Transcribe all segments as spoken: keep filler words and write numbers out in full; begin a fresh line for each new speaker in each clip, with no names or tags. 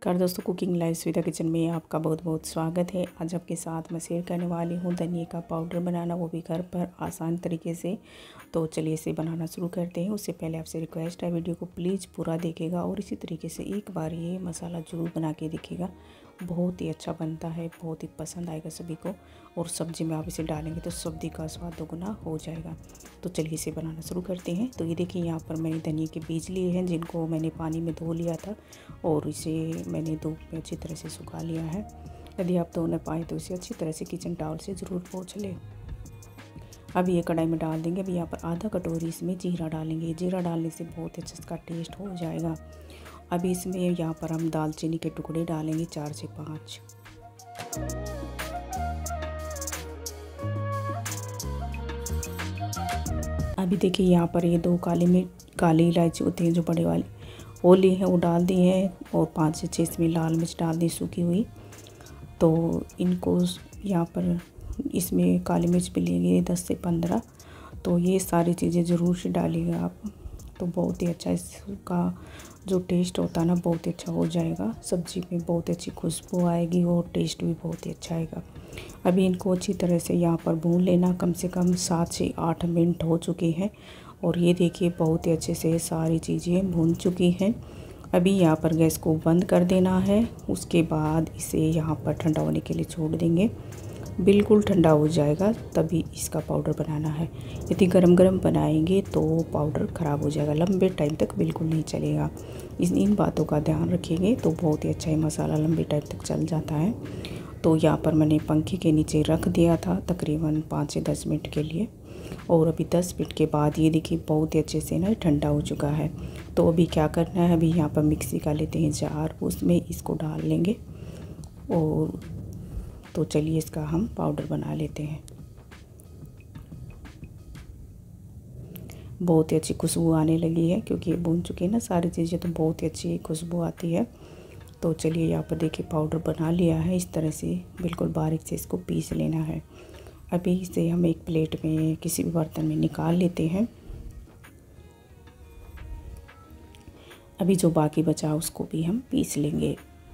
नमस्कार दोस्तों, cooking live स्विता kitchen में आपका बहुत बहुत स्वागत है। आज आपके साथ मैं शेयर करने वाली हूँ धनिया का पाउडर बनाना, वो भी घर पर आसान तरीके से। तो चलिए इसे बनाना शुरू करते हैं। उससे पहले आपसे रिक्वेस्ट है, वीडियो को प्लीज़ पूरा देखिएगा और इसी तरीके से एक बार ये मसाला ज़रूर बना के देखिएगा। बहुत ही अच्छा बनता है, बहुत ही पसंद आएगा सभी को। और सब्ज़ी में आप इसे डालेंगे तो सब्ज़ी का स्वाद दोगुना हो जाएगा। तो चलिए इसे बनाना शुरू करते हैं। तो ये देखिए, यहाँ पर मैंने धनिया के बीज लिए हैं, जिनको मैंने पानी में धो लिया था और इसे मैंने धूप में अच्छी तरह से सुखा लिया है। यदि आप धो न पाए तो इसे अच्छी तरह से किचन टॉवल से ज़रूर पोंछ लें। अब ये कढ़ाई में डाल देंगे। अब यहाँ पर आधा कटोरी इसमें जीरा डालेंगे। जीरा डालने से बहुत अच्छा इसका टेस्ट हो जाएगा। अभी इसमें यहाँ पर हम दालचीनी के टुकड़े डालेंगे, चार से पाँच। अभी देखिए, यहाँ पर ये दो काली मिर्च काली इलायची होती है जो बड़े वाली, वो ली है, वो डाल दी है। और पाँच से छः इसमें लाल मिर्च डाल दी सूखी हुई। तो इनको यहाँ पर इसमें काली मिर्च भी लेंगे दस से पंद्रह। तो ये सारी चीज़ें ज़रूर से डालिएगा आप, तो बहुत ही अच्छा इसका जो टेस्ट होता है ना, बहुत ही अच्छा हो जाएगा। सब्ज़ी में बहुत अच्छी खुशबू आएगी और टेस्ट भी बहुत ही अच्छा आएगा। अभी इनको अच्छी तरह से यहाँ पर भून लेना। कम से कम सात से आठ मिनट हो चुके हैं और ये देखिए बहुत ही अच्छे से सारी चीज़ें भून चुकी हैं। अभी यहाँ पर गैस को बंद कर देना है। उसके बाद इसे यहाँ पर ठंडा होने के लिए छोड़ देंगे। बिल्कुल ठंडा हो जाएगा तभी इसका पाउडर बनाना है। यदि गरम गरम बनाएंगे तो पाउडर ख़राब हो जाएगा, लंबे टाइम तक बिल्कुल नहीं चलेगा। इस इन बातों का ध्यान रखेंगे तो बहुत ही अच्छा ये मसाला लंबे टाइम तक चल जाता है। तो यहाँ पर मैंने पंखे के नीचे रख दिया था तकरीबन पाँच से दस मिनट के लिए। और अभी दस मिनट के बाद ये देखिए बहुत ही अच्छे से ना ठंडा हो चुका है। तो अभी क्या करना है, अभी यहाँ पर मिक्सी का लेते हैं जार, उसमें इसको डाल लेंगे। और तो चलिए इसका हम पाउडर बना लेते हैं। बहुत ही अच्छी खुशबू आने लगी है क्योंकि ये भून चुकी है ना सारी चीज़ें, तो बहुत ही अच्छी खुशबू आती है। तो चलिए यहाँ पर देखिए पाउडर बना लिया है। इस तरह से बिल्कुल बारीक से इसको पीस लेना है। अभी इसे हम एक प्लेट में किसी भी बर्तन में निकाल लेते हैं। अभी जो बाकी बचा उसको भी हम पीस लेंगे।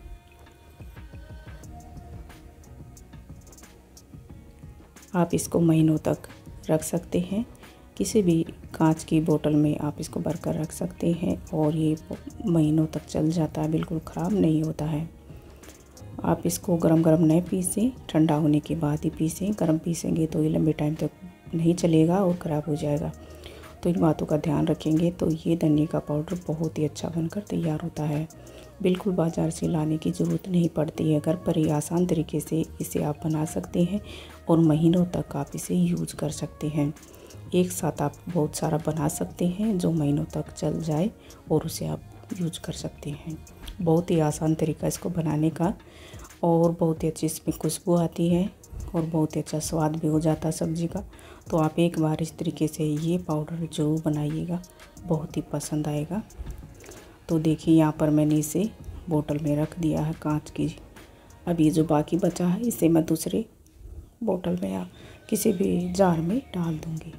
आप इसको महीनों तक रख सकते हैं। किसी भी कांच की बोतल में आप इसको भर कर रख सकते हैं और ये महीनों तक चल जाता है, बिल्कुल ख़राब नहीं होता है। आप इसको गरम गरम नहीं पीसें, ठंडा होने के बाद ही पीसें। गरम पीसेंगे तो ये लंबे टाइम तक नहीं चलेगा और ख़राब हो जाएगा। तो इन बातों का ध्यान रखेंगे तो ये धनिया का पाउडर बहुत ही अच्छा बनकर तैयार होता है। बिल्कुल बाज़ार से लाने की ज़रूरत नहीं पड़ती है। घर पर ही आसान तरीके से इसे आप बना सकते हैं और महीनों तक आप इसे यूज़ कर सकते हैं। एक साथ आप बहुत सारा बना सकते हैं जो महीनों तक चल जाए और उसे आप यूज कर सकते हैं। बहुत ही आसान तरीका इसको बनाने का और बहुत ही अच्छी इसमें खुशबू आती है और बहुत ही अच्छा स्वाद भी हो जाता है सब्ज़ी का। तो आप एक बार इस तरीके से ये पाउडर ज़रूर बनाइएगा, बहुत ही पसंद आएगा। तो देखिए यहाँ पर मैंने इसे बोतल में रख दिया है कांच की। अब ये जो बाकी बचा है इसे मैं दूसरे बोतल में या किसी भी जार में डाल दूँगी।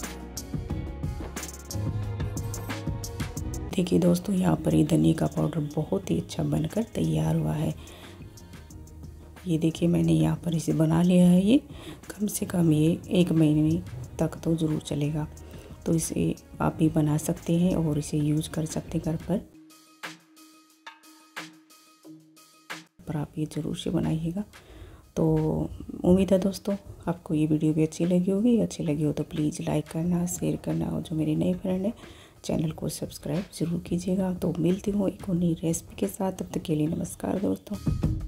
देखिए दोस्तों, यहाँ पर ये धनिया का पाउडर बहुत ही अच्छा बनकर तैयार हुआ है। ये देखिए मैंने यहाँ पर इसे बना लिया है। ये कम से कम ये एक महीने तक तो ज़रूर चलेगा। तो इसे आप भी बना सकते हैं और इसे यूज़ कर सकते हैं घर पर। पर आप ये ज़रूर से बनाइएगा। तो उम्मीद है दोस्तों आपको ये वीडियो भी अच्छी लगी होगी। अच्छी लगी हो तो प्लीज़ लाइक करना, शेयर करना और जो मेरे नए फ्रेंड हैं चैनल को सब्सक्राइब ज़रूर कीजिएगा। तो मिलती हूँ एक और नई रेसिपी के साथ। तब तक के लिए नमस्कार दोस्तों।